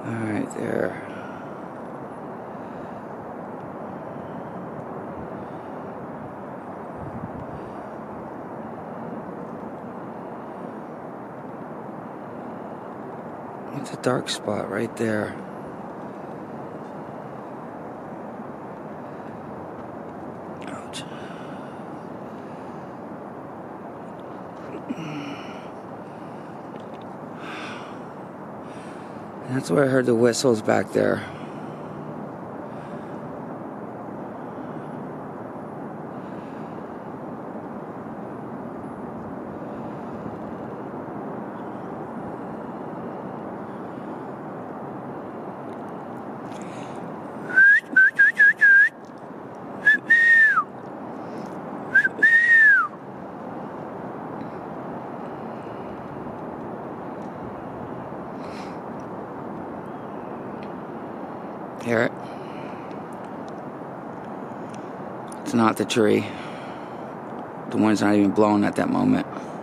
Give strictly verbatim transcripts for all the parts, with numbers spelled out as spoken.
Alright, there. It's a dark spot right there. Ouch. That's where I heard the whistles back there. Hear it? It's not the tree. The wind's not even blowing at that moment.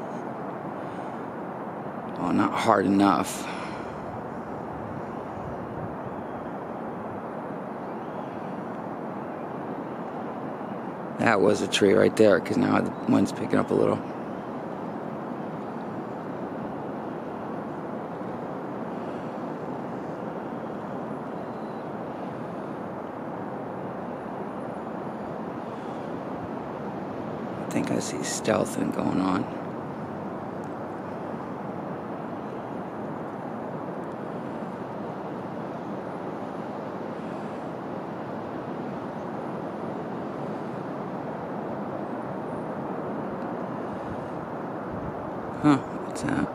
Oh, not hard enough. That was a tree right there, because now the wind's picking up a little. I think I see stealthing going on. Huh, what's that?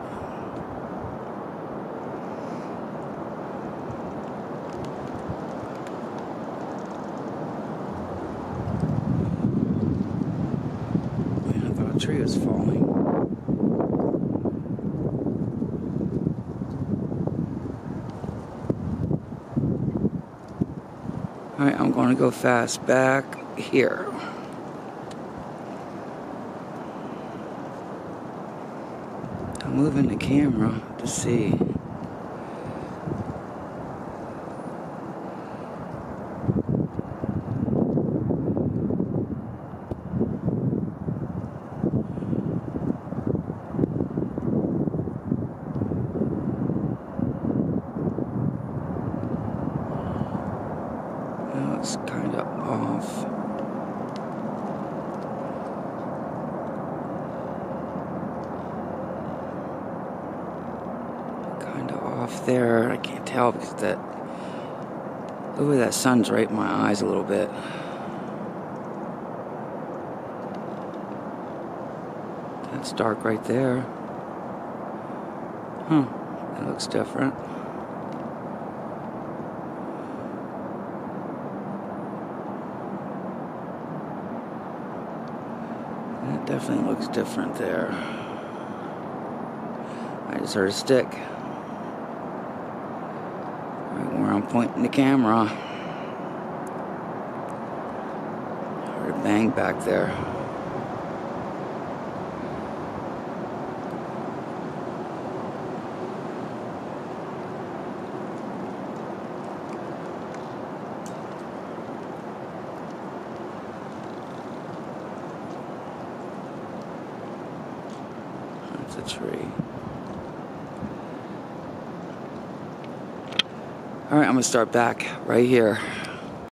The tree is falling. Alright, I'm going to go fast back here. I'm moving the camera to see. It's kind of off. Kind of off there. I can't tell because that. Look at that sun's right in my eyes a little bit. That's dark right there. Huh. That looks different. That definitely looks different there. I just heard a stick. Right where I'm pointing the camera. I heard a bang back there. A tree. Alright, I'm gonna start back right here.